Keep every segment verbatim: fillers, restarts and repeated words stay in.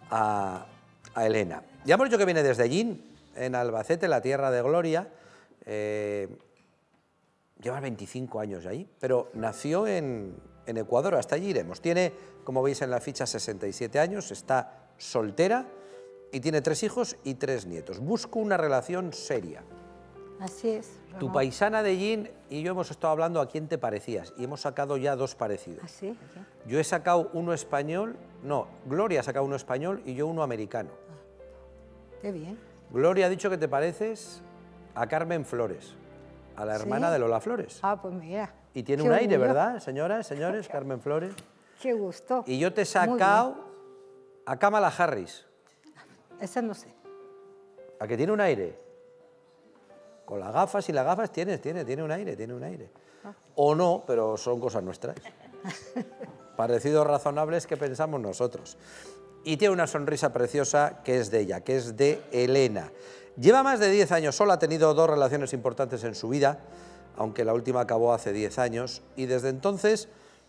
a, a Elena. Ya hemos dicho que viene desde Hellín, en Albacete, la tierra de Gloria. Eh, lleva veinticinco años ahí, pero nació en, en Ecuador, hasta allí iremos. Tiene, como veis en la ficha, sesenta y siete años, está soltera y tiene tres hijos y tres nietos. Busco una relación seria. Así es, Tu Ramón. paisana de Hellín y yo hemos estado hablando a quién te parecías y hemos sacado ya dos parecidos. Así, ¿sí? Yo he sacado uno español, no, Gloria ha sacado uno español y yo uno americano. Qué bien. Gloria ha dicho que te pareces a Carmen Flores, a la hermana ¿Sí? de Lola Flores. Ah, pues mira. Y tiene qué un aire, orgullo. ¿verdad, señoras, señores? Carmen Flores. Qué gusto. Y yo te he Muy sacado a Kamala Harris. bien. Esa no sé. ¿A que tiene un aire? Con las gafas y las gafas tiene, tiene, tiene un aire, tiene un aire. O no, pero son cosas nuestras. Parecidos razonables que pensamos nosotros. Y tiene una sonrisa preciosa que es de ella, que es de Elena. Lleva más de diez años sola, ha tenido dos relaciones importantes en su vida, aunque la última acabó hace diez años, y desde entonces,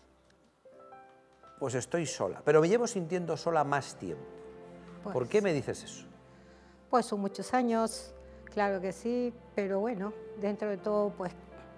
pues estoy sola. Pero me llevo sintiendo sola más tiempo. Pues, ¿Por qué me dices eso? Pues son muchos años, claro que sí, pero bueno, dentro de todo, pues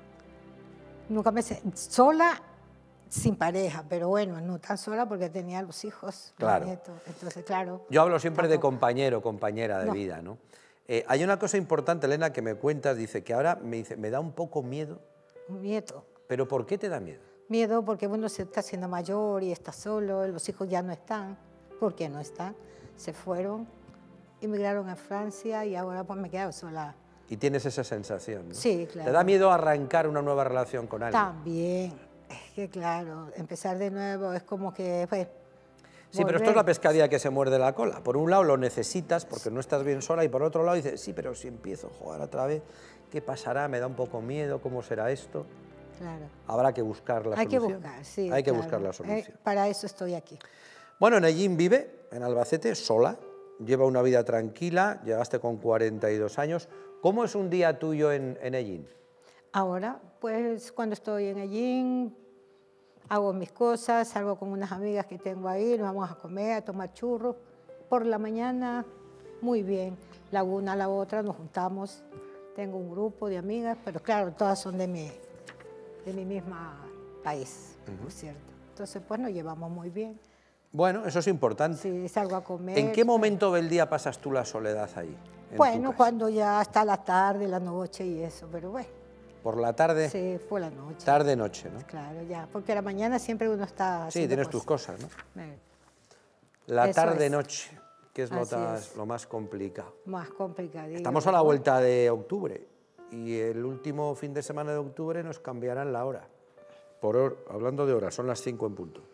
nunca me sentí sola sin pareja, pero bueno, no tan sola porque tenía los hijos, Claro. los nietos, entonces claro. Yo hablo siempre de tampoco. compañero, compañera de No. vida, ¿no? Eh, hay una cosa importante, Elena, que me cuentas, dice que ahora me, dice, me da un poco miedo. Un nieto. ¿Pero por qué te da miedo? Miedo porque uno se está haciendo mayor y está solo, los hijos ya no están. ¿Por qué no están? Se fueron, emigraron a Francia y ahora pues me he quedado sola. Y tienes esa sensación, ¿no? Sí, claro. ¿Te da miedo arrancar una nueva relación con alguien? También, es que claro, empezar de nuevo es como que... Pues, Sí, pero esto es la pescadilla que se muerde la cola. Por un lado lo necesitas porque no estás bien sola y por otro lado dices, sí, pero si empiezo a jugar otra vez, ¿qué pasará? Me da un poco miedo, ¿cómo será esto? Claro. Habrá que buscar la Hay que solución. buscar, sí. Hay que claro. buscar la Eh, solución. para eso estoy aquí. Bueno, en Hellín vive, en Albacete, sola, lleva una vida tranquila, llegaste con cuarenta y dos años. ¿Cómo es un día tuyo en, en Hellín? Ahora, pues cuando estoy en Hellín, hago mis cosas, salgo con unas amigas que tengo ahí, nos vamos a comer, a tomar churros. Por la mañana, muy bien. La una a la otra nos juntamos. Tengo un grupo de amigas, pero claro, todas son de mi, de mi misma país, por cierto. Entonces, pues nos llevamos muy bien. Bueno, eso es importante. Sí, salgo a comer. ¿En qué momento del día pasas tú la soledad ahí? en tu Bueno, casa? cuando ya está la tarde, la noche y eso, pero bueno. ¿Por la tarde? Sí, por la noche. Tarde-noche, ¿no? Claro, ya, porque a la mañana siempre uno está Sí, haciendo tienes tus cosas, ¿no? Eh, La Eso tarde-noche, que es lo, Así ta- es. lo más complicado. Más complicadillo. Estamos a la vuelta de octubre y el último fin de semana de octubre nos cambiarán la hora. Por hor- hablando de horas, son las cinco en punto.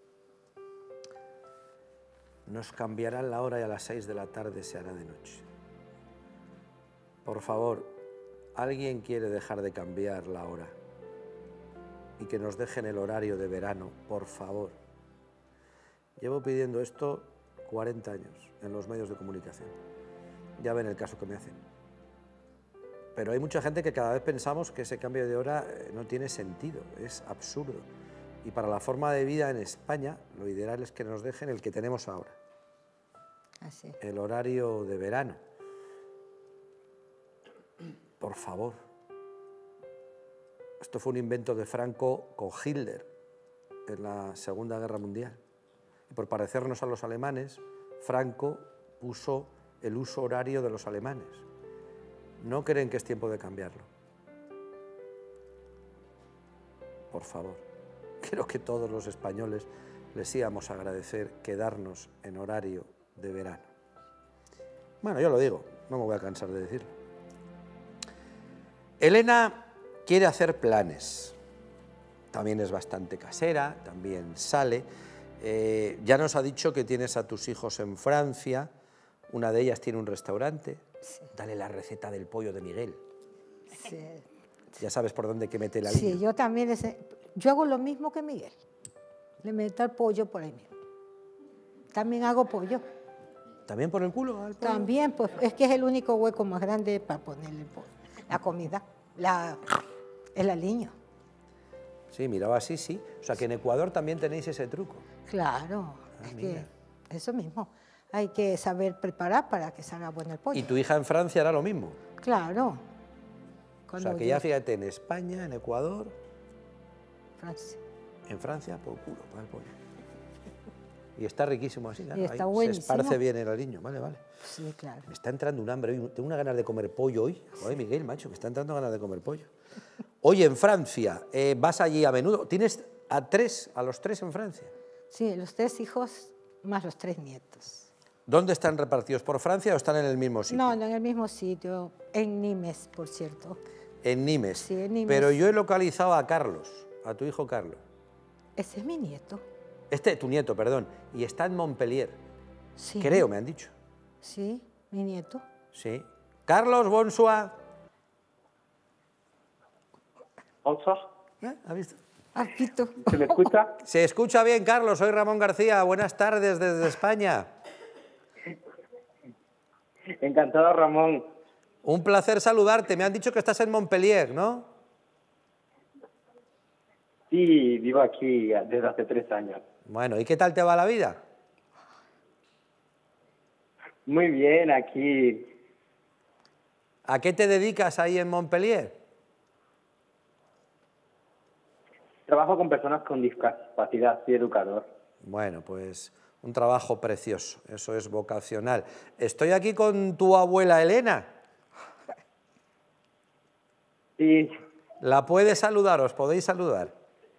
Nos cambiarán la hora y a las seis de la tarde se hará de noche. Por favor, ¿alguien quiere dejar de cambiar la hora? Y que nos dejen el horario de verano, por favor. Llevo pidiendo esto cuarenta años en los medios de comunicación. Ya ven el caso que me hacen. Pero hay mucha gente que cada vez pensamos que ese cambio de hora eh, no tiene sentido, es absurdo. Y para la forma de vida en España, lo ideal es que nos dejen el que tenemos ahora, Así. el horario de verano. Por favor. Esto fue un invento de Franco con Hitler en la Segunda Guerra Mundial. Y por parecernos a los alemanes, Franco puso el uso horario de los alemanes. ¿No creen que es tiempo de cambiarlo? Por favor. Creo que todos los españoles les íbamos a agradecer quedarnos en horario de verano. Bueno, yo lo digo, no me voy a cansar de decirlo. Elena quiere hacer planes. También es bastante casera, también sale. Eh, ya nos ha dicho que tienes a tus hijos en Francia, una de ellas tiene un restaurante. Sí. Dale la receta del pollo de Miguel. Sí, Ya sabes por dónde hay que meter la sí, línea. yo también, les he- yo hago lo mismo que Miguel. Le meto el pollo por ahí mismo. También hago pollo. ¿También por el culo? al pollo? También, pues es que es el único hueco más grande para ponerle el pollo. La comida, la, el aliño. Sí, miraba así, sí. O sea, que en Ecuador también tenéis ese truco. Claro, Ah, es mira. que eso mismo. Hay que saber preparar para que salga bueno el pollo. ¿Y tu hija en Francia hará lo mismo? Claro. O sea, que ya fíjate, en España, en Ecuador... Francia. En Francia, por culo, para el pollo. Y está riquísimo así, claro. Y está ahí buenísimo. se esparce bien el aliño, vale, vale. Sí, claro. Me está entrando un hambre hoy, tengo una ganas de comer pollo hoy. Joder, Miguel, macho, me está entrando ganas de comer pollo. Oye, en Francia, eh, ¿vas allí a menudo? ¿Tienes a tres, a los tres en Francia? Sí, los tres hijos más los tres nietos. ¿Dónde están repartidos? ¿Por Francia o están en el mismo sitio? No, no en el mismo sitio, en Nimes, por cierto. En Nimes. Sí, en Nimes. Pero yo he localizado a Carlos, a tu hijo Carlos. Ese es mi nieto. Este, tu nieto, perdón. Y está en Montpellier. Sí. Creo, me han dicho. Sí, mi nieto. Sí. Carlos, bonsoir. Bonsoir. ¿Eh? ¿Has visto? Ah, Pito. ¿Se me escucha? Se escucha bien, Carlos. Soy Ramón García. Buenas tardes desde España. Encantado, Ramón. Un placer saludarte. Me han dicho que estás en Montpellier, ¿no? Sí, vivo aquí desde hace tres años. Bueno, ¿y qué tal te va la vida? Muy bien, aquí. ¿A qué te dedicas ahí en Montpellier? Trabajo con personas con discapacidad, soy educador. Bueno, pues un trabajo precioso, eso es vocacional. Estoy aquí con tu abuela Elena. Sí, ¿La puedes saludar? ¿Os podéis saludar?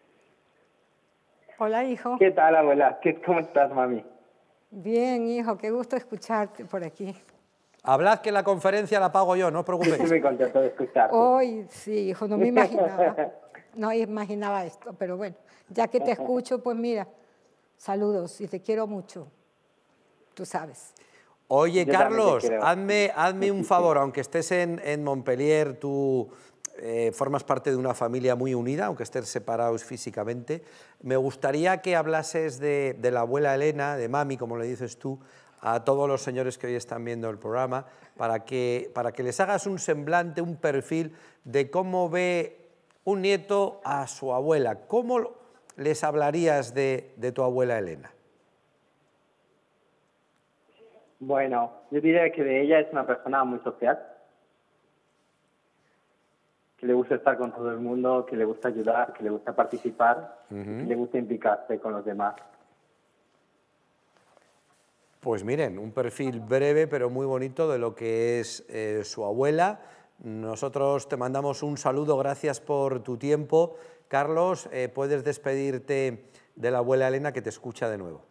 Hola, hijo. ¿qué tal, abuela? ¿Qué, ¿Cómo estás, mami? Bien, hijo, qué gusto escucharte por aquí. Hablad que la conferencia la pago yo, no os Estoy preocupéis. muy contento de escucharte. Hoy, sí, hijo, no me imaginaba. No imaginaba esto, pero bueno, ya que te escucho, pues mira, saludos y te quiero mucho. Tú sabes. Oye, Yo también te Carlos, quiero. hazme, hazme un Muchísimo. favor, aunque estés en, en Montpellier, tú eh, formas parte de una familia muy unida, aunque estés separados físicamente. Me gustaría que hablases de, de la abuela Elena, de mami, como le dices tú, a todos los señores que hoy están viendo el programa, para que, para que les hagas un semblante, un perfil de cómo ve un nieto a su abuela. ¿Cómo les hablarías de, de tu abuela Elena? Bueno, yo diría que de ella es una persona muy social, que le gusta estar con todo el mundo, que le gusta ayudar, que le gusta participar, que le gusta implicarse con los demás. Pues miren, un perfil breve pero muy bonito de lo que es eh, su abuela. Nosotros te mandamos un saludo, gracias por tu tiempo. Carlos, eh, puedes despedirte de la abuela Elena, que te escucha de nuevo.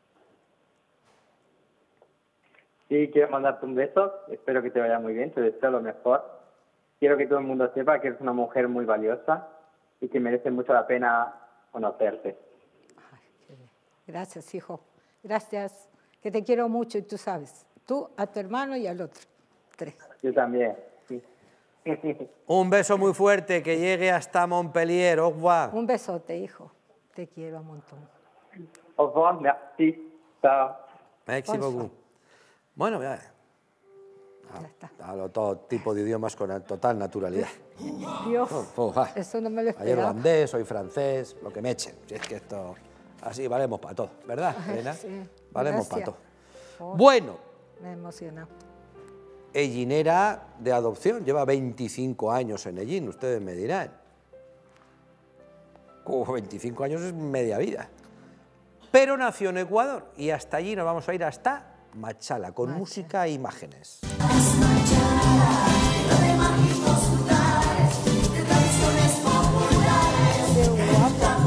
Sí, quiero mandarte un beso, espero que te vaya muy bien, te deseo lo mejor. Quiero que todo el mundo sepa que eres una mujer muy valiosa y que merece mucho la pena conocerte. Gracias, hijo. Gracias, que te quiero mucho y tú sabes. Tú, a tu hermano y al otro. Tres. Yo también. Sí. Un beso muy fuerte, que llegue hasta Montpellier. Au revoir. Un besote, hijo. Te quiero un montón. Au revoir, merci. Chao. Merci Bonsoir. beaucoup. Bueno, ya, Ya está. hablo todo tipo de idiomas con total naturalidad. Dios, Oh, oh, ah. eso no me lo Soy esperaba. irlandés, soy francés, lo que me echen. Si es que esto, así valemos para todo, ¿verdad, Elena? Sí, Valemos para gracias. todo. Oh, Bueno, me emociona. Ellinera de adopción, lleva veinticinco años en Ellín, ustedes me dirán. Como veinticinco años es media vida. Pero nació en Ecuador y hasta allí nos vamos a ir hasta Machala, con Machala. música e imágenes. Qué guapa.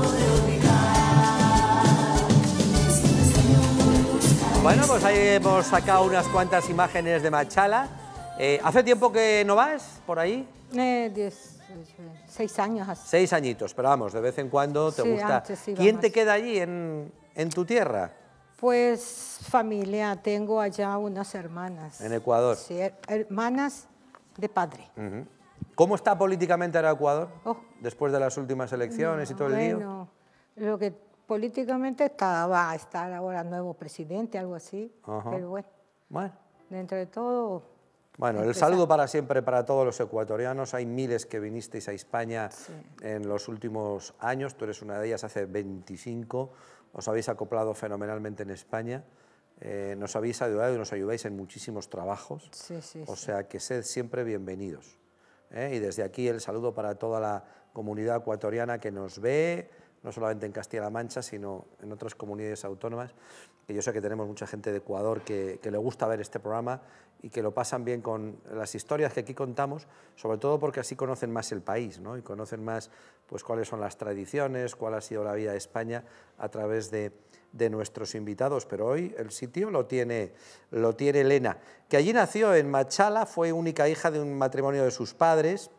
Bueno, pues ahí hemos sacado unas cuantas imágenes de Machala. Eh, ¿Hace tiempo que no vas por ahí? Eh, diez, eh, seis años así. Seis añitos, pero vamos, de vez en cuando te Sí, gusta. antes iba ¿Quién te más. queda allí en, en tu tierra? Pues familia, tengo allá unas hermanas. En Ecuador. Sí, her- hermanas de padre. Ujú. ¿Cómo está políticamente ahora Ecuador? Oh. Después de las últimas elecciones y todo el lío. Bueno, lo que políticamente está, va a estar ahora nuevo presidente, algo así. Ajá. Pero bueno, Bueno, dentro de todo. bueno, el empezar. saludo para siempre para todos los ecuatorianos. Hay miles que vinisteis a España Sí. en los últimos años. Tú eres una de ellas, hace veinticinco. Os habéis acoplado fenomenalmente en España. Eh, nos habéis ayudado y nos ayudáis en muchísimos trabajos, Sí, sí, o sí. sea que sed siempre bienvenidos. ¿eh? Y desde aquí el saludo para toda la comunidad ecuatoriana que nos ve, no solamente en Castilla-La Mancha, sino en otras comunidades autónomas, que yo sé que tenemos mucha gente de Ecuador que, que le gusta ver este programa y que lo pasan bien con las historias que aquí contamos, sobre todo porque así conocen más el país, ¿no? Y conocen más pues, cuáles son las tradiciones, cuál ha sido la vida de España a través de, de nuestros invitados. Pero hoy el sitio lo tiene, lo tiene Elena, que allí nació en Machala, fue única hija de un matrimonio de sus padres.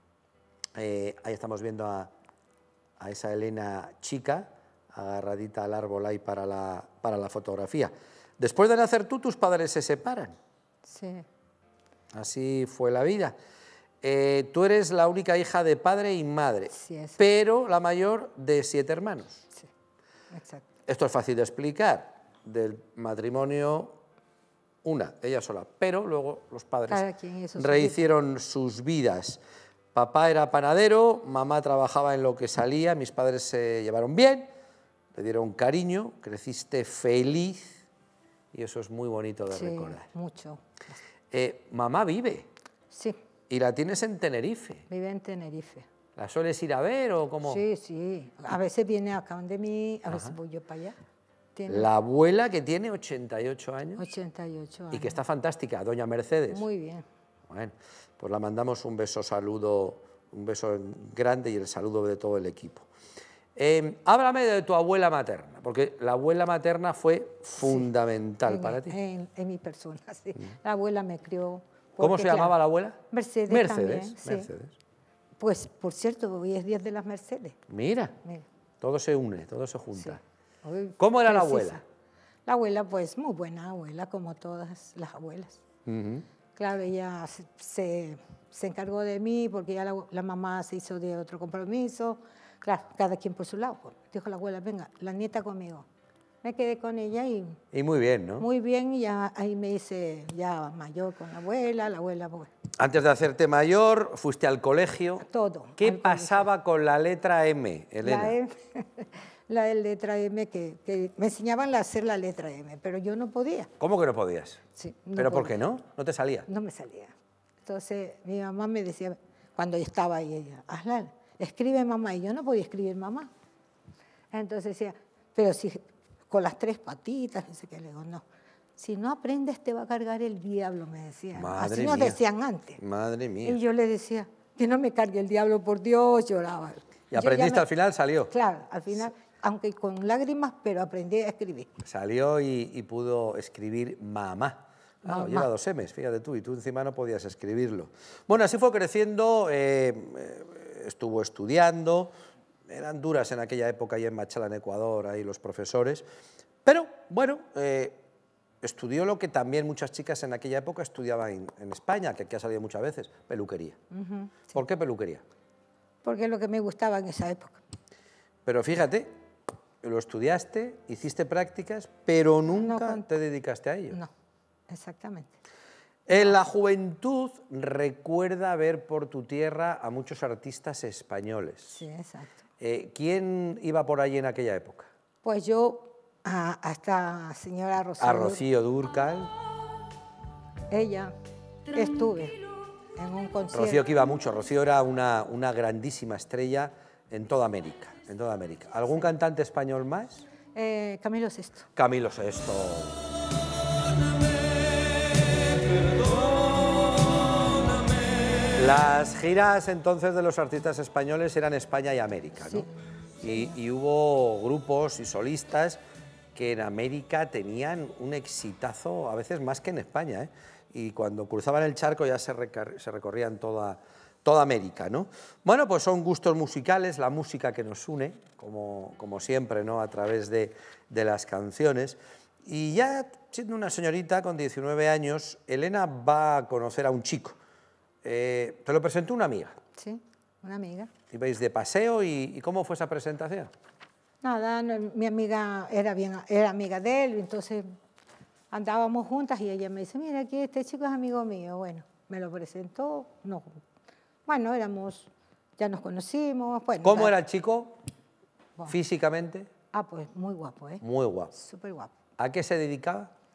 Eh, ahí estamos viendo a, a esa Elena chica, agarradita al árbol ahí para la, para la fotografía. Después de nacer tú, tus padres se separan. Sí, Así fue la vida. Eh, tú eres la única hija de padre y madre, Sí, es. pero la mayor de siete hermanos. sí, exacto. Esto es fácil de explicar. Del matrimonio, una, ella sola, pero luego los padres Cada quien hizo su rehicieron sus vidas. Papá era panadero, mamá trabajaba en lo que salía, mis padres se llevaron bien, le dieron cariño, creciste feliz y eso es muy bonito de Sí, recordar. mucho. Eh, mamá vive Sí, y la tienes en Tenerife. vive en Tenerife. ¿La sueles ir a ver o cómo? Sí, sí. A veces viene acá donde mí, a veces voy yo para allá. Tiene La abuela que tiene ochenta y ocho años ochenta y ocho años. y que está fantástica, doña Mercedes. Muy bien. Bueno, pues la mandamos un beso, saludo, un beso grande y el saludo de todo el equipo. Eh, háblame de tu abuela materna, porque la abuela materna fue fundamental en, para ti. En, en mi persona, sí. La abuela me crió. ¿Cómo porque, se llamaba claro, la abuela? Mercedes. Mercedes, también, sí. Mercedes. Pues, por cierto, hoy es Día de las Mercedes. Mira, Mira, todo se une, todo se sí. junta. Hoy ¿Cómo era la precisa. abuela? La abuela, pues, muy buena abuela, como todas las abuelas. Ujú. Claro, ella se, se, se encargó de mí porque ya la, la mamá se hizo de otro compromiso. Claro, cada quien por su lado. Pues. Dijo la abuela, venga, la nieta conmigo. Me quedé con ella y Y muy bien, ¿no? muy bien, y ya ahí me hice ya mayor con la abuela, la abuela, pues, Antes de hacerte mayor, fuiste al colegio. todo. ¿Qué al pasaba con la letra M, colegio. Elena? La, M, la letra M, que, que me enseñaban a hacer la letra M, pero yo no podía. ¿Cómo que no podías? Sí, no ¿Pero por podía. qué no? ¿No te salía? No me salía. Entonces mi mamá me decía, cuando yo estaba ahí, ella, hazla, escribe mamá, y yo no podía escribir mamá. Entonces decía, pero si con las tres patitas, no sé qué, le digo, no. Si no aprendes te va a cargar el diablo, me decían. Madre Así nos mía. decían antes. Madre mía. Y yo le decía, que no me cargue el diablo, por Dios, lloraba. ¿Y Yo ya aprendiste me- al final? Salió. Claro, al final, aunque con lágrimas, pero aprendí a escribir. Salió y, y pudo escribir mamá. Claro, Mamá. lleva dos M's, fíjate tú, y tú encima no podías escribirlo. Bueno, así fue creciendo, eh, eh, estuvo estudiando, eran duras en aquella época ahí en Machala, en Ecuador, ahí los profesores, pero bueno, eh, estudió lo que también muchas chicas en aquella época estudiaban en, en España, que aquí ha salido muchas veces, peluquería. ¿Por qué peluquería? Porque es lo que me gustaba en esa época. Pero fíjate, lo estudiaste, hiciste prácticas, pero nunca con- te dedicaste a ello. No, exactamente. En la juventud recuerda ver por tu tierra a muchos artistas españoles. Sí, exacto. Eh, ¿Quién iba por allí en aquella época? Pues yo, a, a esta señora Rocío, A Rocío Dúrcal. ella, estuve en un concierto. Rocío que iba mucho. Rocío era una, una grandísima estrella en toda América. En toda América. ¿Algún cantante español más? Eh, Camilo Sesto. Camilo Sesto. Las giras entonces de los artistas españoles eran España y América, ¿no? Sí. Y, y hubo grupos y solistas que en América tenían un exitazo, a veces más que en España, ¿eh? Y cuando cruzaban el charco ya se, recar- se recorrían toda, toda América, ¿no? Bueno, pues son gustos musicales, la música que nos une, como, como siempre, ¿no? A través de, de las canciones. Y ya siendo una señorita con diecinueve años, Elena va a conocer a un chico. Eh, te lo presentó una amiga. Sí, una amiga. Ibais de paseo y, y ¿cómo fue esa presentación? Nada, no, mi amiga era, bien, era amiga de él, entonces andábamos juntas y ella me dice, mira, aquí este chico es amigo mío. Bueno, me lo presentó, no. Bueno, éramos, ya nos conocimos. Bueno, ¿Cómo tal. era el chico Bueno. físicamente? Ah, pues muy guapo, ¿eh? Muy guapo. Súper guapo. ¿A qué se dedicaba?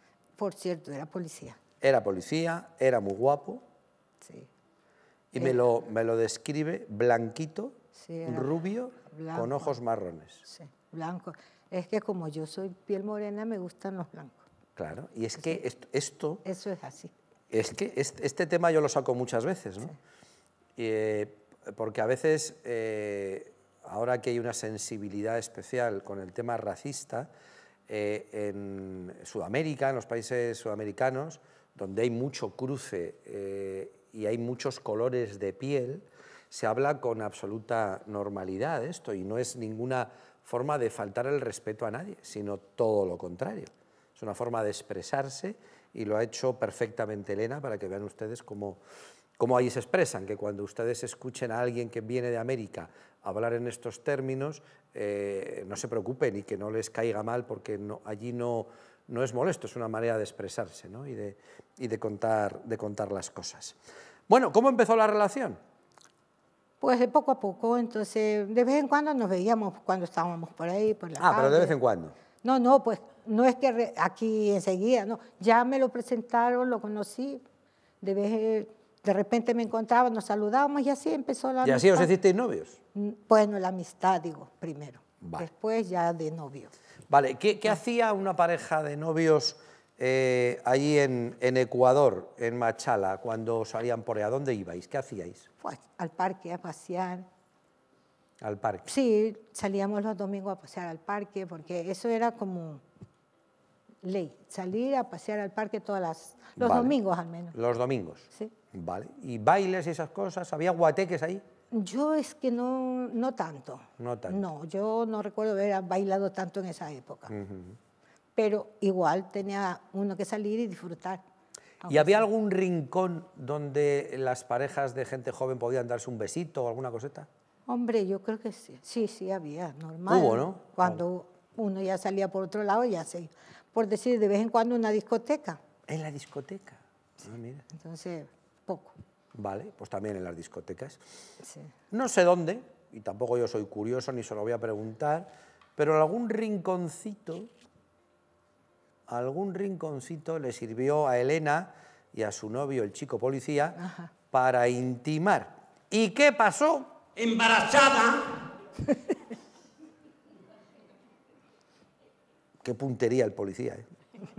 por cierto, era policía. Era policía, era muy guapo. Sí. Y me lo, me lo describe blanquito, Sí, era rubio, blanco. con ojos marrones. Sí, blanco. Es que como yo soy piel morena, me gustan los blancos. Claro, y es que esto, esto Eso es así. es que este, este tema yo lo saco muchas veces, ¿no? Sí. Y, eh, porque a veces, eh, ahora que hay una sensibilidad especial con el tema racista, eh, en Sudamérica, en los países sudamericanos, donde hay mucho cruce eh, y hay muchos colores de piel, se habla con absoluta normalidad de esto y no es ninguna forma de faltar el respeto a nadie, sino todo lo contrario. Es una forma de expresarse y lo ha hecho perfectamente Elena para que vean ustedes cómo, cómo ahí se expresan, que cuando ustedes escuchen a alguien que viene de América hablar en estos términos, eh, no se preocupen y que no les caiga mal porque no, allí no, no es molesto, es una manera de expresarse, ¿no? y, de, y de, contar, de contar las cosas. Bueno, ¿cómo empezó la relación? Pues de poco a poco, entonces de vez en cuando nos veíamos cuando estábamos por ahí, por la Ah, calle. pero de vez en cuando. No, no, pues no es que re- aquí enseguida, no. Ya me lo presentaron, lo conocí, de vez de repente me encontraba, nos saludábamos y así empezó la ¿Y así os hicisteis novios? Mm, Bueno, la amistad, digo, primero. Vale. Después ya de novio. Vale, ¿qué, qué hacía una pareja de novios eh, allí en, en Ecuador, en Machala, cuando salían por ahí? ¿A dónde ibais? ¿Qué hacíais? Pues al parque a pasear. Al parque. Sí, salíamos los domingos a pasear al parque, porque eso era como ley, salir a pasear al parque todas las, los Vale. domingos al menos. Los domingos. Sí. Vale. ¿Y bailes y esas cosas? ¿Había guateques ahí? Yo es que no, no tanto. No tanto. No, yo no recuerdo haber bailado tanto en esa época. Pero igual tenía uno que salir y disfrutar. ¿Y había algún rincón donde las parejas de gente joven podían darse un besito o alguna coseta? Hombre, yo creo que sí. Sí, sí, había, normal. Hubo, ¿no? Cuando uno ya salía por otro lado, ya se... Por decir, de vez en cuando una discoteca. En la discoteca. Ah, mira. Entonces, poco. Vale, pues también en las discotecas. Sí. No sé dónde, y tampoco yo soy curioso ni se lo voy a preguntar, pero algún rinconcito, algún rinconcito le sirvió a Elena y a su novio, el chico policía, Ajá. para intimar. ¿Y qué pasó? Embarazada. Qué puntería el policía, ¿eh?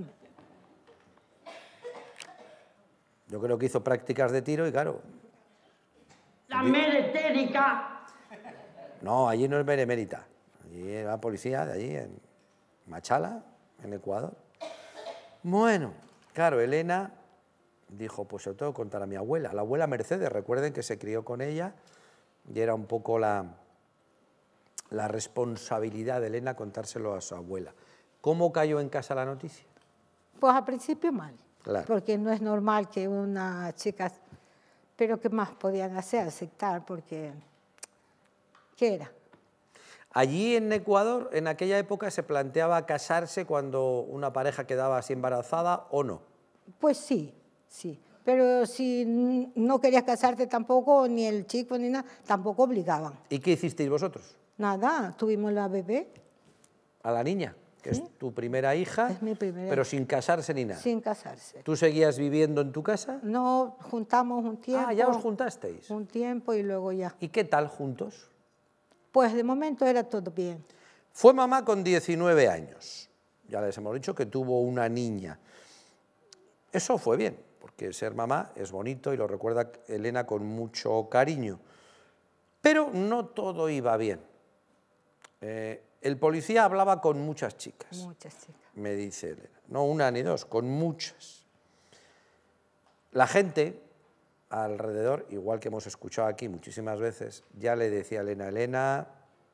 Yo creo que hizo prácticas de tiro y claro... La meretérica. No, allí no es benemérita. Allí era policía de allí, en Machala, en Ecuador. Bueno, claro, Elena dijo, pues se lo tengo que contar a mi abuela. La abuela Mercedes, recuerden que se crió con ella y era un poco la, la responsabilidad de Elena contárselo a su abuela. ¿Cómo cayó en casa la noticia? Pues al principio mal. Claro. Porque no es normal que una chica... Pero ¿qué más podían hacer? Aceptar, porque... ¿Qué era? Allí en Ecuador, en aquella época, se planteaba casarse cuando una pareja quedaba así embarazada o no. Pues sí, sí. Pero si no querías casarte tampoco, ni el chico ni nada, tampoco obligaban. ¿Y qué hicisteis vosotros? Nada, tuvimos la bebé A la niña, que Sí. es tu primera hija, Es mi primera pero hija. sin casarse ni nada. sin casarse. ¿Tú seguías viviendo en tu casa? No, juntamos un tiempo. Ah, ya os juntasteis. Un tiempo y luego ya. ¿Y qué tal juntos? Pues de momento era todo bien. Fue mamá con diecinueve años. Ya les hemos dicho que tuvo una niña. Eso fue bien, porque ser mamá es bonito y lo recuerda Elena con mucho cariño. Pero no todo iba bien. Eh, el policía hablaba con muchas chicas, Muchas chicas. me dice Elena. No una ni dos, con muchas. La gente alrededor, igual que hemos escuchado aquí muchísimas veces, ya le decía a Elena, Elena,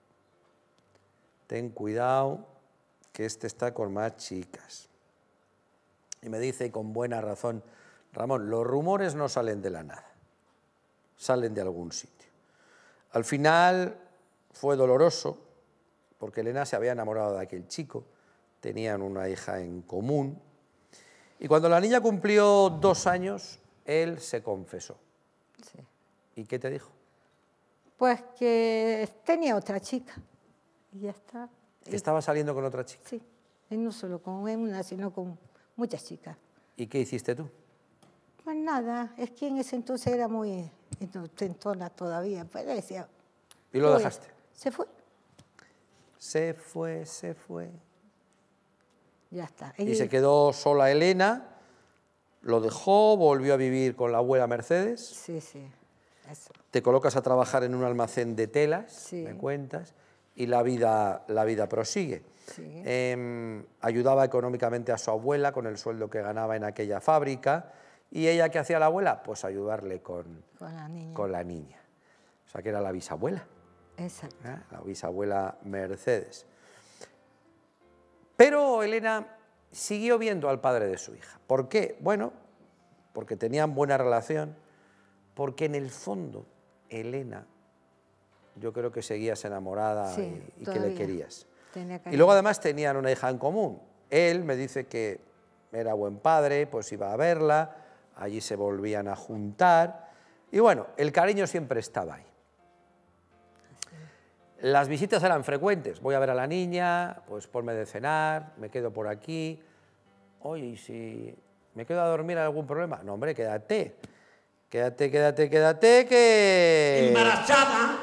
ten cuidado, que este está con más chicas. Y me dice con buena razón, Ramón, los rumores no salen de la nada, salen de algún sitio. Al final fue doloroso, porque Elena se había enamorado de aquel chico, tenían una hija en común, y cuando la niña cumplió dos años, él se confesó. Sí. ¿Y qué te dijo? Pues que tenía otra chica. Y ya está. Que estaba saliendo con otra chica. Sí. Y no solo con una, sino con muchas chicas. ¿Y qué hiciste tú? Pues nada, es que en ese entonces era muy intentona todavía. Pues decía, ¿Y lo "Uy, dejaste? Se fue, Se fue, se fue. ya está. Y se quedó sola Elena, lo dejó, volvió a vivir con la abuela Mercedes. Sí, sí, eso. Te colocas a trabajar en un almacén de telas, Sí. me cuentas, y la vida, la vida prosigue. Sí. Eh, ayudaba económicamente a su abuela con el sueldo que ganaba en aquella fábrica. ¿Y ella qué hacía la abuela? Pues ayudarle con, Con la niña. con la niña. O sea, que era la bisabuela, Exacto. ¿eh? La bisabuela Mercedes. Pero Elena siguió viendo al padre de su hija. ¿Por qué? Bueno, porque tenían buena relación, porque en el fondo Elena, yo creo que seguías enamorada Sí, y, y que todavía. le querías. Tenía Y cariño. luego además tenían una hija en común. Él me dice que era buen padre, pues iba a verla, allí se volvían a juntar. Y bueno, el cariño siempre estaba ahí. Las visitas eran frecuentes. Voy a ver a la niña, pues ponme de cenar, me quedo por aquí. Oye, ¿y si me quedo a dormir, hay algún problema? No, hombre, quédate. Quédate, quédate, quédate, que... Embarazada.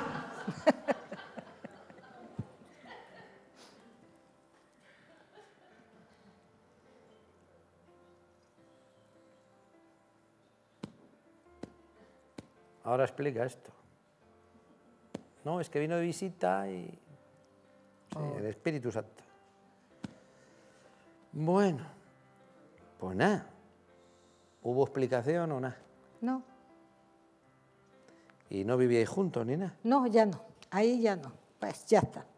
Ahora explica esto. No, es que vino de visita y... Sí, el Espíritu Santo. Bueno, pues nada. ¿Hubo explicación o nada? No, Y no vivíais juntos ni nada. no, ya no. Ahí ya no. Pues ya está.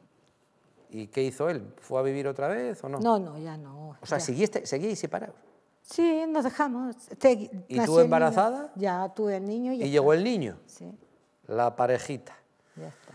¿Y qué hizo él? ¿Fue a vivir otra vez o no? No, no, ya no. O sea, ya. ¿seguiste, seguíais separados? Sí, nos dejamos. Te- ¿Y nació tú el niño. embarazada? Ya tuve el niño y ya Y está. llegó el niño, Sí, la parejita. ya está.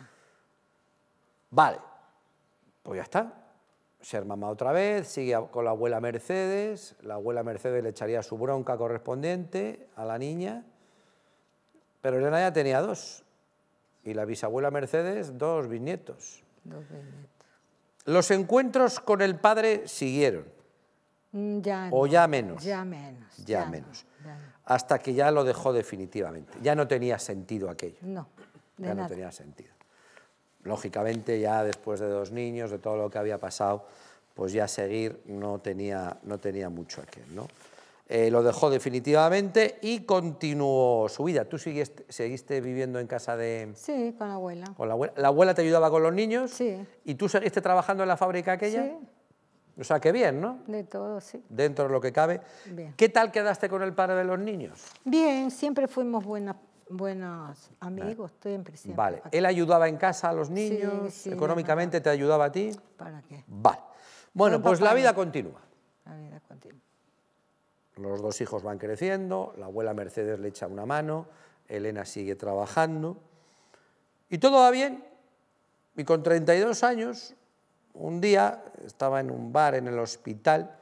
Vale, pues ya está. Ser mamá otra vez, sigue a- con la abuela Mercedes. La abuela Mercedes le echaría su bronca correspondiente a la niña. Pero Elena ya tenía dos. Y la bisabuela Mercedes, dos bisnietos. Dos bisnietos. Los encuentros con el padre siguieron, Mm, Ya o no, ya menos. Ya menos. ya no, menos, ya no. hasta que ya lo dejó definitivamente. Ya no tenía sentido aquello. No, de Ya no nada. tenía sentido. Lógicamente, ya después de dos niños, de todo lo que había pasado, pues ya seguir no tenía, no tenía mucho aquel, ¿no? Eh, lo dejó definitivamente y continuó su vida. ¿Tú seguiste, seguiste viviendo en casa de Sí, con la abuela. con la abuela? ¿La abuela te ayudaba con los niños? Sí. ¿Y tú seguiste trabajando en la fábrica aquella? Sí, O sea, que bien, ¿no? de todo, sí. Dentro de lo que cabe. Bien. ¿Qué tal quedaste con el padre de los niños? Bien, siempre fuimos buenas, buenos amigos, siempre, siempre. Vale. ¿Para qué? ¿Él ayudaba en casa a los niños? sí, de ¿Económicamente te ayudaba a ti? ¿Para qué? Vale. Bueno, Buen pues la papá, vida ¿no? continúa. La vida continua. Los dos hijos van creciendo, la abuela Mercedes le echa una mano, Elena sigue trabajando y todo va bien. Y con treinta y dos años, un día estaba en un bar en el hospital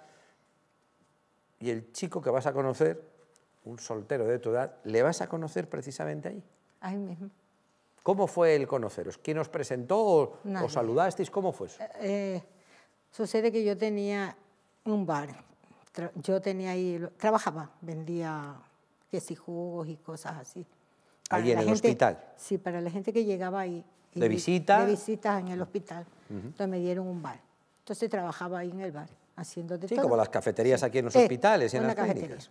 y el chico que vas a conocer, un soltero de tu edad, le vas a conocer precisamente ahí. Ahí mismo. ¿Cómo fue el conoceros? ¿Quién os presentó o Nadie. os saludasteis? ¿Cómo fue eso? Eh, sucede que yo tenía un bar. Tra- Yo tenía ahí, lo- trabajaba, vendía que si jugos y cosas así. Para Ahí en la el gente- hospital. Sí, para la gente que llegaba ahí. y ¿De vi- visita? De visitas en el hospital. Entonces me dieron un bar. Entonces trabajaba ahí en el bar, haciendo de Sí, todo. como las cafeterías aquí en los Eh, hospitales y en una las cafetería. clínicas.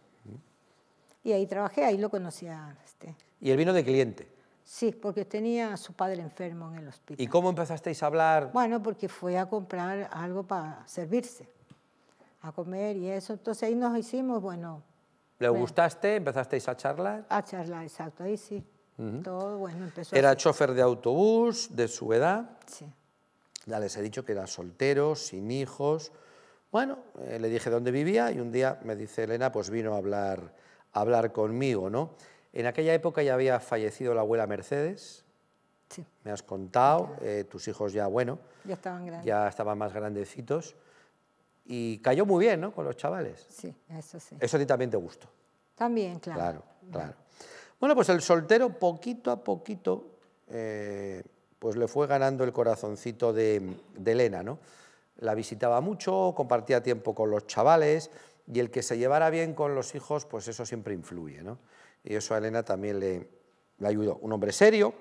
Y ahí trabajé, ahí lo conocía. a Este. Y él vino de cliente. Sí, porque tenía a su padre enfermo en el hospital. ¿Y cómo empezasteis a hablar? Bueno, porque fue a comprar algo para servirse, a comer y eso. Entonces ahí nos hicimos, bueno, ¿Le bueno. gustaste? ¿Empezasteis a charlar? a charlar, exacto, ahí sí. Todo, bueno, empezó Era así. chofer de autobús, de su edad. Sí, Ya les he dicho que era soltero, sin hijos. Bueno, eh, le dije dónde vivía y un día me dice Elena, pues vino a hablar, a hablar conmigo, ¿no? En aquella época ya había fallecido la abuela Mercedes, sí, me has contado, eh, tus hijos ya, bueno, ya estaban grandes. ya estaban más grandecitos y cayó muy bien, ¿no?, con los chavales. Sí, eso sí. Eso a ti también te gustó. También, claro. Claro, claro. Bueno, pues el soltero poquito a poquito eh, pues le fue ganando el corazoncito de, de Elena, ¿no? La visitaba mucho, compartía tiempo con los chavales y el que se llevara bien con los hijos, pues eso siempre influye, ¿no? Y eso a Elena también le, le ayudó. Un hombre serio.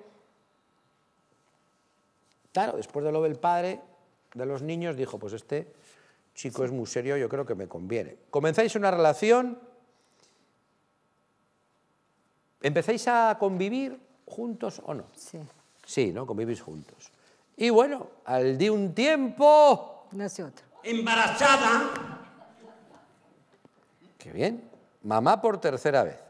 Claro, después de lo del padre de los niños, dijo, pues este chico es muy serio, yo creo que me conviene. Comenzáis una relación, ¿empezáis a convivir juntos o no? Sí. Sí, ¿no? Convivís juntos. Y bueno, al de un tiempo... Nace otro. Embarazada. Qué bien. Mamá por tercera vez.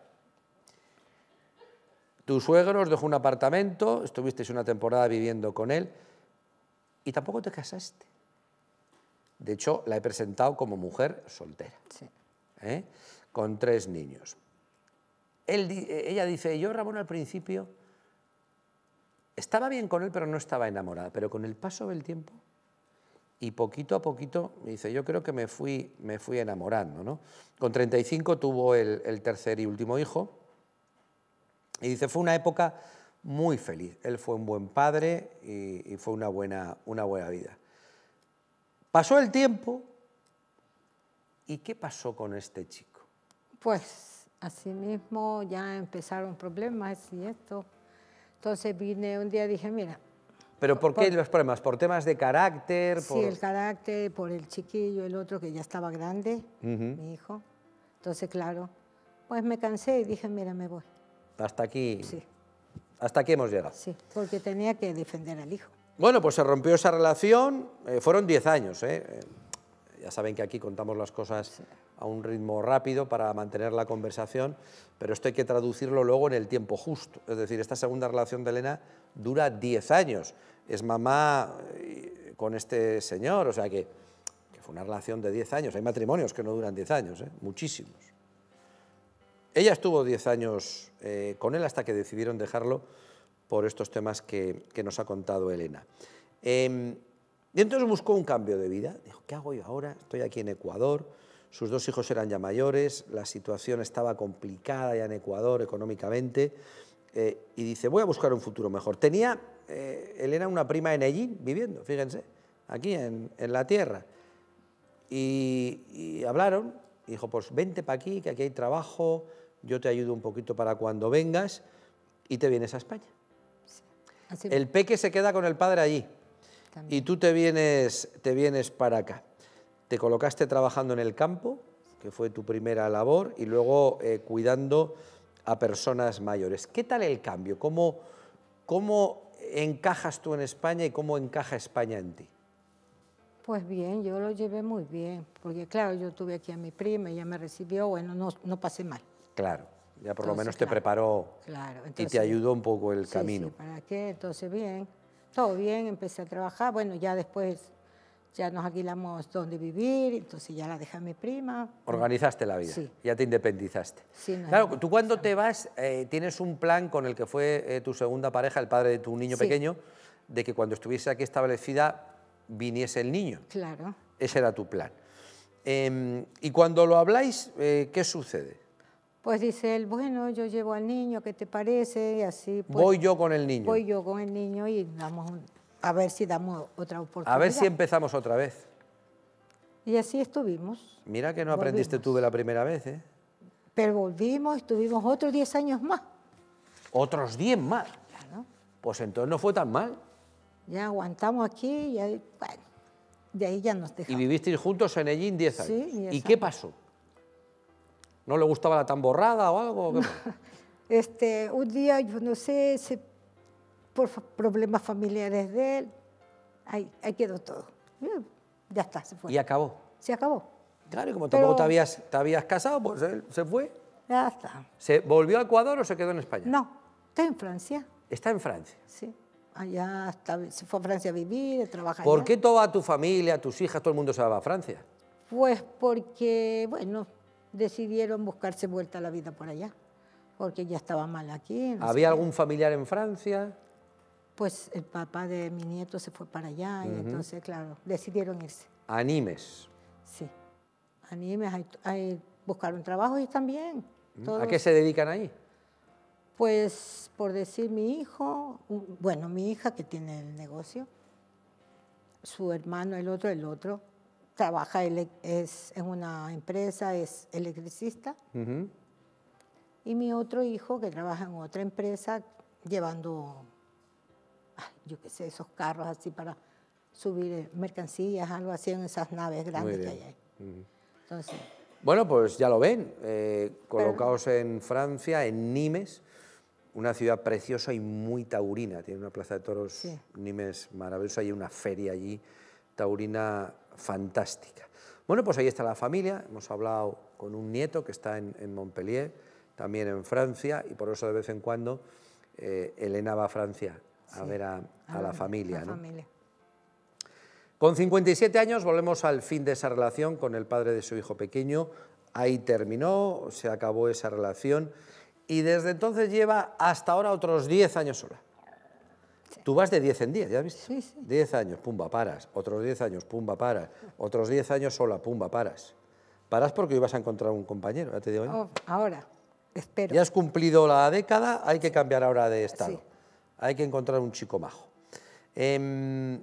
Tu suegro os dejó un apartamento, estuvisteis una temporada viviendo con él y tampoco te casaste. De hecho, la he presentado como mujer soltera, Sí. ¿eh? Con tres niños. Él, ella dice, yo, Ramón, al principio estaba bien con él, pero no estaba enamorada. Pero con el paso del tiempo y poquito a poquito, me dice, yo creo que me fui, me fui enamorando, ¿no? Con treinta y cinco tuvo el, el tercer y último hijo. Y dice, fue una época muy feliz. Él fue un buen padre y, y fue una buena, una buena vida. Pasó el tiempo, ¿y qué pasó con este chico? Pues así mismo ya empezaron problemas y esto. Entonces vine un día y dije, mira... ¿Pero por qué por, los problemas? ¿Por temas de carácter? Sí, por... el carácter, por el chiquillo, el otro que ya estaba grande, Uh-huh. mi hijo. Entonces, claro, pues me cansé y dije, mira, me voy. Hasta aquí, Sí, hasta aquí hemos llegado. sí, porque tenía que defender al hijo. Bueno, pues se rompió esa relación, eh, fueron diez años. ¿eh? Eh, ya saben que aquí contamos las cosas sí. a un ritmo rápido para mantener la conversación, pero esto hay que traducirlo luego en el tiempo justo. Es decir, esta segunda relación de Elena dura diez años. Es mamá eh, con este señor, o sea que, que fue una relación de diez años. Hay matrimonios que no duran diez años, ¿eh? Muchísimos. Ella estuvo diez años eh, con él hasta que decidieron dejarlo por estos temas que, que nos ha contado Elena. Eh, y entonces buscó un cambio de vida. Dijo, ¿qué hago yo ahora? Estoy aquí en Ecuador, sus dos hijos eran ya mayores, la situación estaba complicada ya en Ecuador económicamente, eh, y dice, voy a buscar un futuro mejor. Tenía eh, Elena una prima en Ellín viviendo, fíjense, aquí en, en la tierra. Y, y hablaron, y dijo, pues vente para aquí, que aquí hay trabajo, yo te ayudo un poquito para cuando vengas, y te vienes a España. Sí. Así El peque se queda con el padre allí también. y tú te vienes, te vienes para acá. Te colocaste trabajando en el campo, que fue tu primera labor, y luego eh, cuidando a personas mayores. ¿Qué tal el cambio? ¿Cómo, ¿Cómo encajas tú en España y cómo encaja España en ti? Pues bien, yo lo llevé muy bien, porque claro, yo tuve aquí a mi prima, ella me recibió, bueno, no, no pasé mal. Claro, ya por Entonces, lo menos te claro, preparó claro, y entonces, te ayudó un poco el sí, camino. Sí, ¿para qué? Entonces bien, todo bien, empecé a trabajar, bueno, ya después ya nos alquilamos donde vivir, entonces ya la dejé a mi prima. Organizaste la vida, Sí. Ya te independizaste. Sí, no, claro, no, tú cuando te vas eh, tienes un plan con el que fue eh, tu segunda pareja, el padre de tu niño Sí. pequeño, de que cuando estuviese aquí establecida viniese el niño. Claro. Ese era tu plan. Eh, y cuando lo habláis, eh, ¿qué sucede? Pues dice él, bueno, yo llevo al niño, ¿qué te parece? Y así pues, voy yo con el niño. Voy yo con el niño y damos un, a ver si damos otra oportunidad. A ver si empezamos otra vez. Y así estuvimos. Mira que no volvimos. aprendiste tú de la primera vez, ¿eh? Pero volvimos, estuvimos otros diez años más. Otros diez más. Claro. Pues entonces no fue tan mal. Ya aguantamos aquí y ahí, bueno, de ahí ya nos dejamos. Y vivisteis juntos en Ellín diez años. Sí, diez ¿Y qué años. pasó? ¿No le gustaba la tamborrada o algo? ¿Qué pasó? Este, un día, yo no sé, se, por fa- problemas familiares de él, ahí, ahí quedó todo. Ya está, se fue. Y acabó. Se acabó. Claro, y como Pero- tampoco te habías, te habías casado, pues él se fue. Ya está. ¿Se volvió a Ecuador o se quedó en España? No, está en Francia, Está en Francia. sí. Allá está, se fue a Francia a vivir, a trabajar. ¿Por allá. qué toda tu familia, tus hijas, todo el mundo se va a Francia? Pues porque, bueno, decidieron buscarse vuelta a la vida por allá, porque ya estaba mal aquí. no sé ¿Había qué. algún familiar en Francia? Pues el papá de mi nieto se fue para allá y entonces, claro, decidieron irse. Animes. Sí. Animes, ahí, ahí buscaron trabajo y también. ¿A qué se dedican ahí? Pues, por decir mi hijo, un- bueno, mi hija que tiene el negocio, su hermano, el otro, el otro, trabaja ele- es en una empresa, es electricista. Ujú. Y mi otro hijo que trabaja en otra empresa llevando, ay, yo qué sé, esos carros así para subir eh, mercancías, algo así en esas naves grandes que bien. hay ahí. Entonces, Bueno, pues ya lo ven, eh, colocaos en Francia, en Nimes, una ciudad preciosa y muy taurina. Tiene una plaza de toros, Sí. Nimes, maravillosa, y una feria allí taurina fantástica. Bueno, pues ahí está la familia. Hemos hablado con un nieto que está en, en Montpellier, también en Francia, y por eso de vez en cuando eh, Elena va a Francia a Sí, ver a, a la familia, la ¿no? familia. Con cincuenta y siete años volvemos al fin de esa relación con el padre de su hijo pequeño. Ahí terminó, se acabó esa relación y desde entonces lleva hasta ahora otros diez años sola. Tú vas de diez en diez, ¿ya has visto? Sí, sí. diez años, pumba, paras. Otros diez años, pumba, paras. Otros diez años sola, pumba, paras. Paras porque hoy vas a encontrar un compañero, ya te digo yo. Oh, ahora, espero. Ya has cumplido la década, hay que cambiar ahora de estado. Sí. Hay que encontrar un chico majo. Em,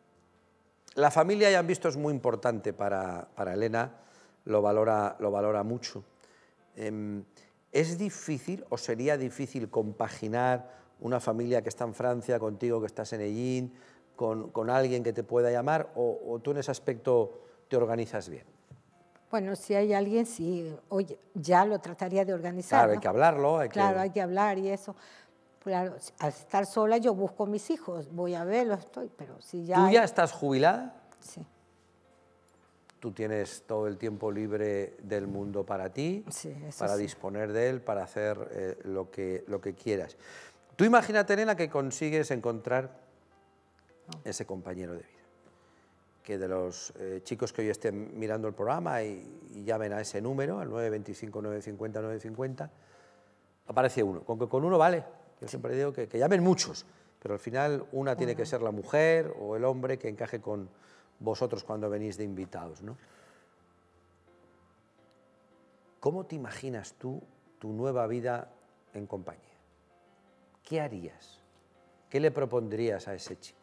la familia, ya han visto, es muy importante para, para Elena, lo valora, lo valora mucho. Em, ¿Es difícil o sería difícil compaginar una familia que está en Francia contigo, que estás en Ellín, con, con alguien que te pueda llamar, o, o tú en ese aspecto te organizas bien? Bueno, si hay alguien, sí, oye, ya lo trataría de organizar. Claro, hay ¿no? que hablarlo, hay Claro, que... hay que hablar y eso. Claro, al estar sola yo busco a mis hijos, voy a verlos, estoy, pero si ya... ¿Tú hay- ya estás jubilada? Sí, Tú tienes todo el tiempo libre del mundo para ti, Sí, eso para sí. disponer de él, para hacer eh, lo, que, lo que quieras. Tú imagínate, Elena, que consigues encontrar ese compañero de vida. Que de los eh, chicos que hoy estén mirando el programa y, y llamen a ese número, al nueve veinticinco, nueve cincuenta, nueve cincuenta, aparece uno. Con que con uno vale. Yo siempre digo que, que llamen muchos, pero al final una tiene que ser la mujer o el hombre que encaje con vosotros cuando venís de invitados, ¿no? ¿Cómo te imaginas tú tu nueva vida en compañía? ¿Qué harías? ¿Qué le propondrías a ese chico?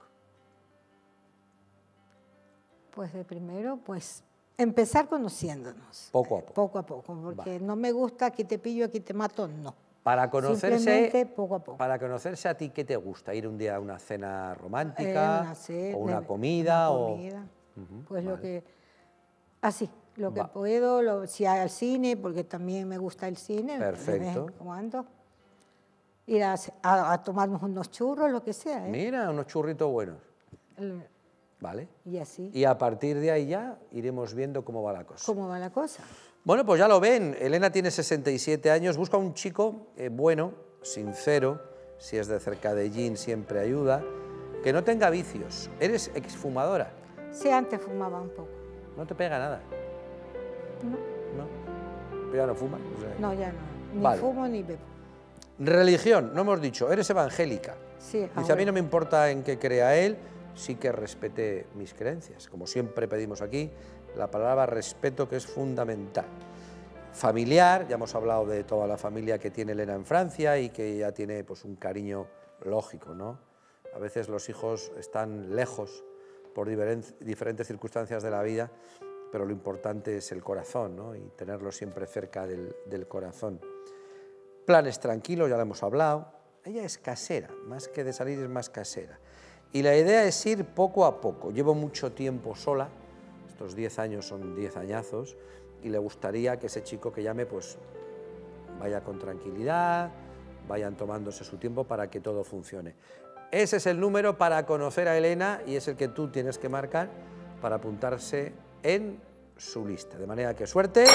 pues de primero, pues empezar conociéndonos. Poco a poco. Poco a poco, porque no me gusta aquí te pillo, aquí te mato, no. Para conocerse, Simplemente poco a poco. para conocerse a ti, ¿qué te gusta? ¿Ir un día a una cena Eh, romántica una cena, o una una comida? comida, o... Ujú, pues lo vale. que, así, lo que Va. puedo, lo, si hay al cine, porque también me gusta el cine, de vez Perfecto. en cuando, ir a, a- a tomarnos unos churros, lo que sea, ¿eh? Mira, unos churritos buenos, El- ¿vale? y así, Y a partir de ahí ya iremos viendo cómo va la cosa. ¿cómo va la cosa? Bueno, pues ya lo ven, Elena tiene sesenta y siete años, busca un chico eh, bueno, sincero, si es de cerca de Ellín siempre ayuda, que no tenga vicios. Eres exfumadora, Sí, antes fumaba un poco. no te pega nada, No, ¿no? Pero ya no fumas. o sea. no ya no. Ni Vale. fumo ni bebo. Religión, no hemos dicho, eres evangélica. Sí, Dice, a ahora. mí no me importa en qué crea él, sí que respete mis creencias. Como siempre pedimos aquí, la palabra respeto, que es fundamental. Familiar, ya hemos hablado de toda la familia que tiene Elena en Francia y que ya tiene pues, un cariño lógico, ¿no? A veces los hijos están lejos por diferen- diferentes circunstancias de la vida, pero lo importante es el corazón, ¿no? Y tenerlo siempre cerca del, del corazón. Planes tranquilos, ya lo hemos hablado. Ella es casera, más que de salir es más casera. Y la idea es ir poco a poco. Llevo mucho tiempo sola, estos diez años son diez añazos, y le gustaría que ese chico que llame pues vaya con tranquilidad, vayan tomándose su tiempo para que todo funcione. Ese es el número para conocer a Elena y es el que tú tienes que marcar para apuntarse en su lista. De manera que suerte.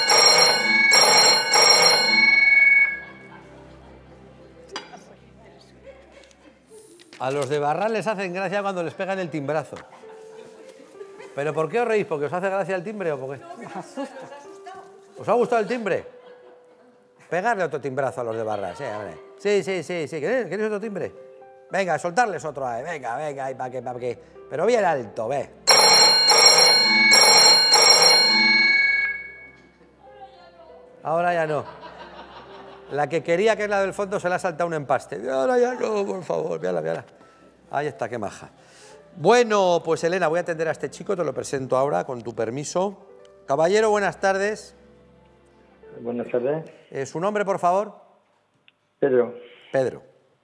A los de Barral les hacen gracia cuando les pegan el timbrazo. ¿Pero por qué os reís? ¿Porque os hace gracia el timbre o por qué? ¿Os ha gustado el timbre? Pegarle otro timbrazo a los de Barral, sí, hombre. Sí, sí, sí, sí. ¿Queréis, ¿Queréis otro timbre? Venga, soltarles otro ahí. Venga, venga, ahí para que, para que. Pero bien alto, ve. Ahora ya no. La que quería, que es la del fondo, se le ha saltado un empaste. Ahora ya no, por favor, véala, véala. Ahí está, qué maja. Bueno, pues Elena, voy a atender a este chico, te lo presento ahora, con tu permiso. Caballero, buenas tardes. Buenas tardes. Eh, ¿Su nombre, por favor? Pedro. Pedro.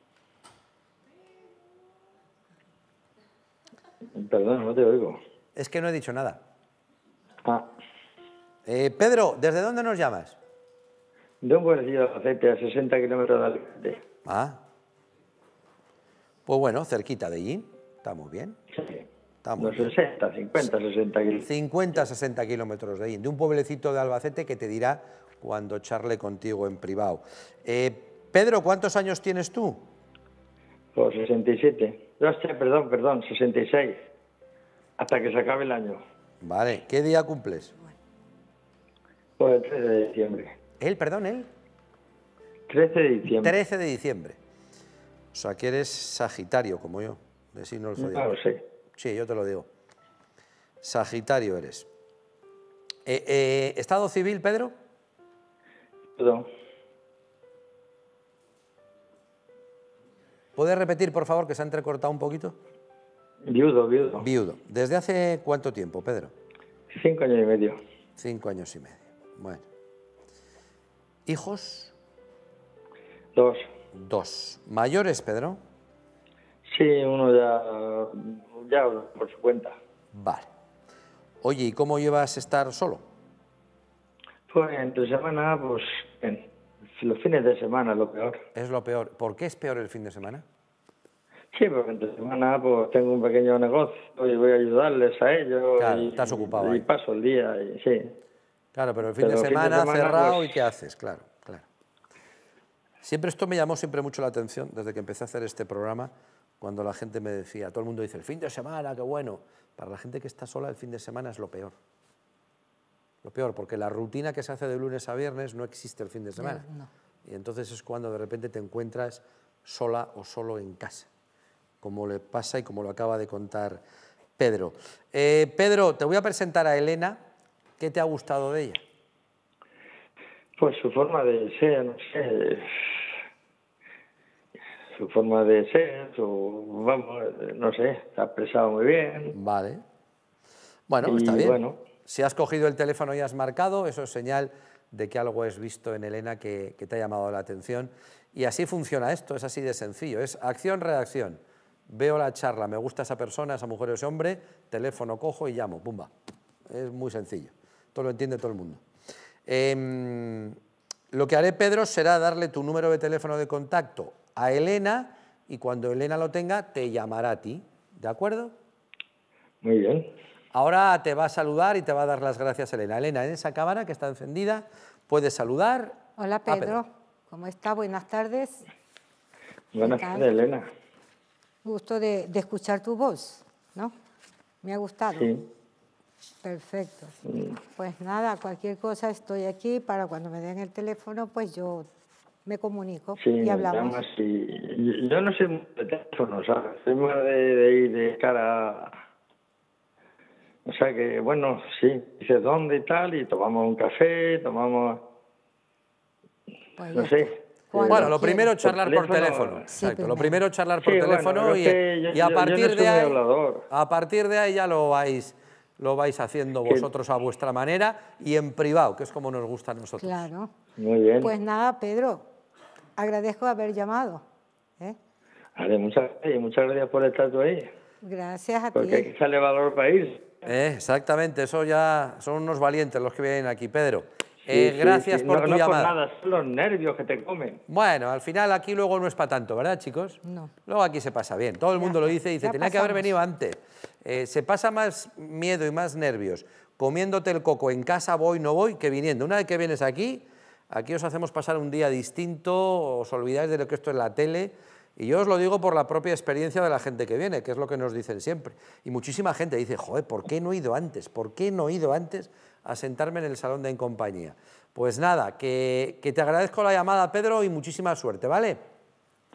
Perdón, no te oigo. Es que no he dicho nada. Ah, Eh, Pedro, ¿desde dónde nos llamas? de un pueblecillo de Albacete, a sesenta kilómetros de Alicante. Ah. Pues bueno, cerquita de allí. Está muy bien. Sí. Está muy Unos bien. sesenta, cincuenta, sesenta kilómetros. cincuenta, sesenta kilómetros de allí. De un pueblecito de Albacete que te dirá cuando charle contigo en privado. Eh, Pedro, ¿cuántos años tienes tú? Pues sesenta y siete. No sé, perdón, perdón, sesenta y seis. Hasta que se acabe el año. Vale. ¿Qué día cumples? Pues el trece de diciembre. ¿Él, perdón, él? trece de diciembre. trece de diciembre. O sea, que eres Sagitario, como yo, de signo del zodiaco. No lo sé. Sí, yo te lo digo. Sagitario eres. Eh, eh, ¿Estado civil, Pedro? Perdón. ¿Puedes repetir, por favor, que se ha entrecortado un poquito? Viudo, viudo. Viudo. ¿Desde hace cuánto tiempo, Pedro? Cinco años y medio. Cinco años y medio. Bueno. ¿Hijos? Dos. Dos. ¿Mayores, Pedro? Sí, uno ya, ya por su cuenta. Vale. Oye, ¿y cómo llevas estar solo? Pues entre semana, pues en los fines de semana lo peor. Es lo peor. ¿Por qué es peor el fin de semana? Sí, porque entre semana pues tengo un pequeño negocio y voy a ayudarles a ellos. Claro, y, estás ocupado y ahí. paso el día, y sí. Claro, pero el fin, Pero de, el fin de semana, semana, cerrado, pues- ¿y qué haces? Claro, claro. Siempre esto me llamó siempre mucho la atención desde que empecé a hacer este programa, cuando la gente me decía, todo el mundo dice, el fin de semana, qué bueno. Para la gente que está sola, el fin de semana es lo peor. Lo peor, porque la rutina que se hace de lunes a viernes no existe el fin de semana. No. Y entonces es cuando de repente te encuentras sola o solo en casa, como le pasa y como lo acaba de contar Pedro. Eh, Pedro, te voy a presentar a Elena. ¿Qué te ha gustado de ella? Pues su forma de ser, no sé. Su forma de ser, su. Vamos, no sé, se ha expresado muy bien. Vale. Bueno, Y está bien. bueno. Si has cogido el teléfono y has marcado, eso es señal de que algo has visto en Elena que, que te ha llamado la atención. Y así funciona esto, es así de sencillo. Es acción-reacción. Veo la charla, me gusta esa persona, esa mujer o ese hombre, teléfono cojo y llamo, pumba. Es muy sencillo. Todo lo entiende todo el mundo. Eh, lo que haré, Pedro, será darle tu número de teléfono de contacto a Elena y cuando Elena lo tenga, te llamará a ti. ¿De acuerdo? Muy bien. Ahora te va a saludar y te va a dar las gracias, Elena. Elena, en esa cámara que está encendida, puedes saludar. Hola, a Pedro. ¿Cómo está? Buenas tardes. Buenas ¿Qué tal? tardes, Elena. Gusto de, de escuchar tu voz, ¿no? Me ha gustado. Sí. Perfecto. Pues nada, cualquier cosa estoy aquí para cuando me den el teléfono, pues yo me comunico Sí, y me hablamos. llamas y... Yo no sé mucho de teléfono, ¿sabes? Soy más de, de ir de cara... a- O sea que, bueno, sí, dices dónde y tal, y tomamos un café, tomamos... Pues No ya sé. está. Cuando Bueno, lo quiera. primero charlar por teléfono, teléfono. sí, Exacto. Lo primero. primero charlar por Sí, bueno, teléfono yo y, que yo- y a yo- yo partir no soy de muy ahí, hablador. a partir de ahí ya lo vais, lo vais haciendo Que- vosotros a vuestra manera y en privado, que es como nos gusta a nosotros. Claro. Muy bien. Pues nada, Pedro, agradezco haber llamado. ¿eh? Vale, muchas gracias, muchas gracias por estar tú ahí, Gracias a porque hay ti. que darle valor al país. Eh, exactamente, eso ya son unos valientes los que vienen aquí, Pedro. Sí, Eh, sí, gracias sí. por no, tu no llamada. por nada, son los nervios que te comen. Bueno, al final aquí luego no es para tanto, ¿verdad, chicos? No. Luego aquí se pasa bien. Todo el Ya mundo lo está, dice y dice, ya tenía que haber pasamos. venido antes. Eh, se pasa más miedo y más nervios comiéndote el coco en casa, voy, no voy, que viniendo. Una vez que vienes aquí, aquí os hacemos pasar un día distinto, os olvidáis de lo que esto es la tele. Y yo os lo digo por la propia experiencia de la gente que viene, que es lo que nos dicen siempre. Y muchísima gente dice, joder, ¿por qué no he ido antes? ¿Por qué no he ido antes a sentarme en el salón de En Compañía? Pues nada, que, que te agradezco la llamada, Pedro, y muchísima suerte, ¿vale?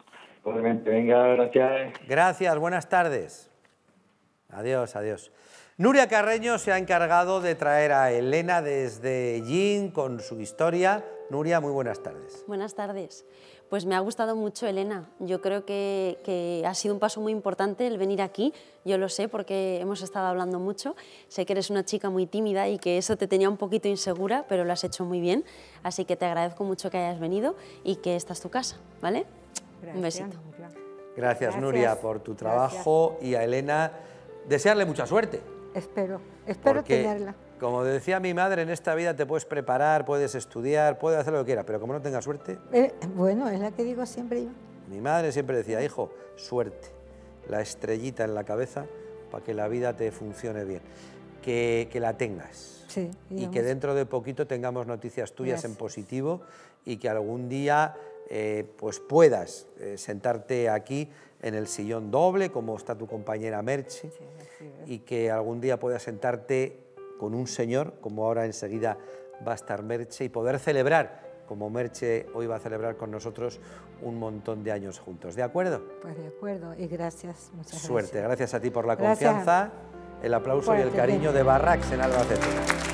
Obviamente, venga, gracias. Gracias, buenas tardes. Adiós, adiós. Nuria Carreño se ha encargado de traer a Elena desde Ellín con su historia. Nuria, muy buenas tardes. Buenas tardes. Pues me ha gustado mucho, Elena. Yo creo que, que ha sido un paso muy importante el venir aquí. Yo lo sé porque hemos estado hablando mucho. Sé que eres una chica muy tímida y que eso te tenía un poquito insegura, pero lo has hecho muy bien. Así que te agradezco mucho que hayas venido y que esta es tu casa, ¿vale? Gracias, un besito. Nuria. Gracias, Gracias. Nuria, por tu trabajo. Gracias. Y a Elena, desearle mucha suerte. Espero, espero porque, tenerla. Como decía mi madre, en esta vida te puedes preparar, puedes estudiar, puedes hacer lo que quieras, pero como no tengas suerte... Eh, bueno, es la que digo siempre yo. Mi madre siempre decía, hijo, suerte, la estrellita en la cabeza para que la vida te funcione bien, que, que la tengas. Sí, y que dentro de poquito tengamos noticias tuyas Gracias. en positivo y que algún día eh, pues puedas eh, sentarte aquí en el sillón doble, como está tu compañera Merche, sí, sí, y que algún día puedas sentarte con un señor, como ahora enseguida va a estar Merche, y poder celebrar, como Merche hoy va a celebrar con nosotros, un montón de años juntos. ¿De acuerdo? Pues de acuerdo, y gracias, muchas Suerte, gracias. gracias a ti por la Gracias. confianza, el aplauso y el Fuerte, cariño bien. de Barracks en Albacete.